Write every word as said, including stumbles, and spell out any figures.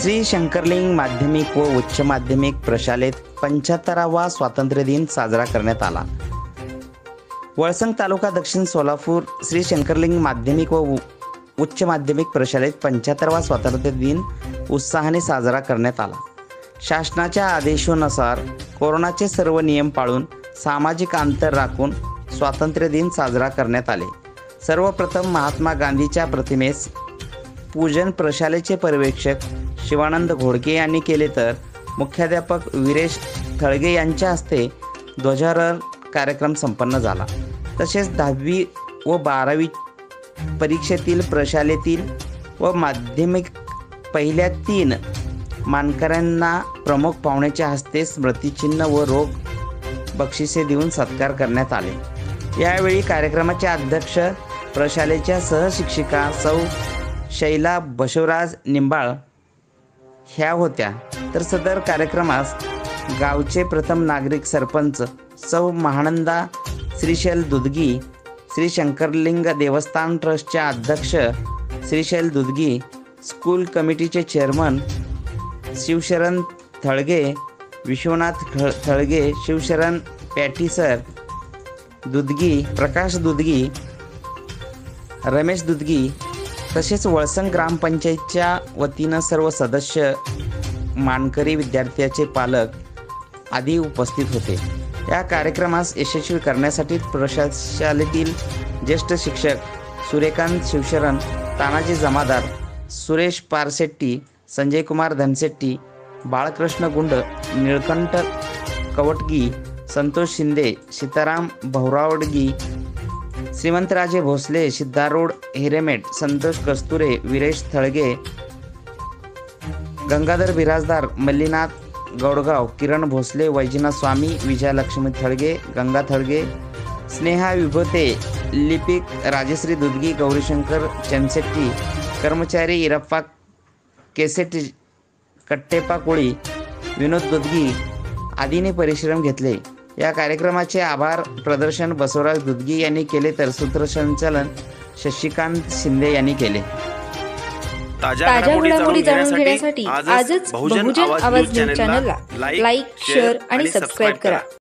श्री शंकरलिंग माध्यमिक व उच्च माध्यमिक प्रशालेत पंच्याहत्तरावा स्वातंत्र्य दिन साजरा करण्यात आला। वळसंग तालुका दक्षिण सोलापूर श्री शंकरलिंग माध्यमिक व उच्च माध्यमिक प्रशालेत पंच्याहत्तरावा स्वातंत्र्य दिन उत्साहाने साजरा करण्यात आला। शासनाच्या आदेशानुसार कोरोनाचे सर्व नियम पाळून सामाजिक अंतर राखून स्वातंत्र्य दिन साजरा करण्यात आले। सर्वप्रथम महात्मा गांधीच्या प्रतिमेस पूजन प्रशालेचे पर्यवेक्षक शिवानंद घोडके यांनी केले, तर मुख्याध्यापक वीरेश थळगे यांच्या हस्ते ध्वजारोहण कार्यक्रम संपन्न झाला। तसेच दहावी व बारावी परीक्षेतील प्रशालेतील व माध्यमिक पहिल्या तीन मानकऱ्यांना प्रमुख पाहुण्याच्या हस्ते स्मृतिचिन्ह व रोख बक्षिसे देऊन सत्कार करण्यात आले। यावेळी कार्यक्रमाचे अध्यक्ष प्रशालेच्या सहशिक्षिका सौ शैला बसवराज निंबाळ ह्या होत्या, तर सदर कार्यक्रमास गावचे प्रथम नागरिक सरपंच सौ महानंदा श्रीशैल दुधगी, श्री शंकरलिंग देवस्थान ट्रस्टच्या अध्यक्ष श्रीशैल दुधगी, स्कूल कमिटीचे चेअरमन शिवशरण थळगे, विश्वनाथ थळगे, शिवशरण पॅटीसर दुधगी, प्रकाश दुधगी, रमेश दुधगी, तसेच वळसंग ग्रामपंचायतच्या वतीनं सर्व सदस्य, मानकरी, विद्यार्थ्याचे पालक आदी उपस्थित होते। या कार्यक्रमास यशस्वी करण्यासाठी प्रशालेतील ज्येष्ठ शिक्षक सूर्यकांत शिवशरण, तानाजी जमादार, सुरेश पारसेट्टी, संजय कुमार धनसेट्टी, बाळकृष्ण गुंड, निळकंठ कवटगी, संतोष शिंदे, सीताराम भौरावडगी, श्रीमंतराजे भोसले, सिद्धारूढ हिरेमेट, संतोष कस्तुरे, वीरेश थळगे, गंगाधर बिराजदार, मल्लीनाथ गौडगाव, किरण भोसले, वैजनाथ स्वामी, विजयलक्ष्मी थळगे, गंगा थळगे, स्नेहा विभोते, लिपिक राजश्री दुधगी, गौरीशंकर चेमसेट्टी, कर्मचारी इरप्पा केसेट, कट्टेपा कोळी, विनोद दुधगी आदींनी परिश्रम घेतले। या कार्यक्रमाचे आभार प्रदर्शन बसवराज दुधगी यांनी केले, तर सूत्रसंचालन शशिकांत शिंदे यांनी केले। ताज्या घडामोडी जाणून घेण्यासाठी आजच बहुजन आवाज न्यूज चॅनलला लाईक, शेअर आणि सबस्क्राईब करा।